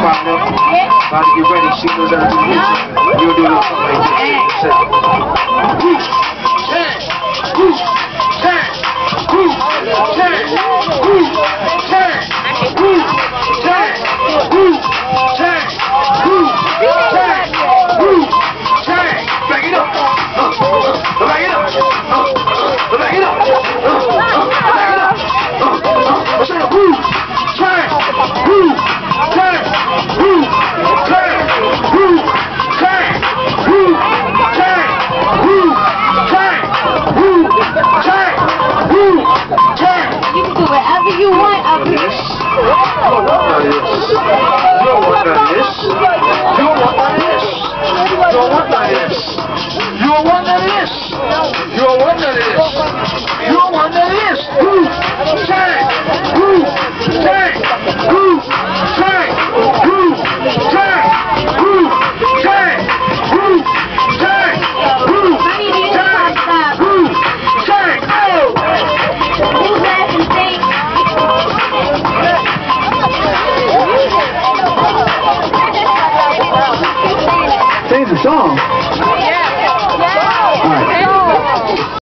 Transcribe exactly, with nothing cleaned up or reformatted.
fired up. About to get ready. She knows how to do this. You'll do this something like this. Woo! Turn! Woo! Turn! Woo! Turn! Woo! Turn! Woo! Turn! Woo! Turn! Woo! Turn! Woo! Turn! Back it up! Uh, uh, back it up! Uh, uh, back it up! Uh, uh, back it up! Uh, uh, turn! Woo! Turn! Woo! Turn! Woo! Turn! Woo! Turn! Woo! Turn! Woo! Turn! Woo! Turn! Woo! Turn! You can do whatever you want up here. You don't want none of this. You don't want none of this. You don't want none of this. You don't want none of this. You don't want none of this. You don't want none of this. Woo! Turn! Woo! Turn! Woo! Turn! Woo! Turn! Woo! Turn! Woo! Turn! Woo! Turn! Woo! Turn! Oh! Who's laughing, Saint? Sing the song.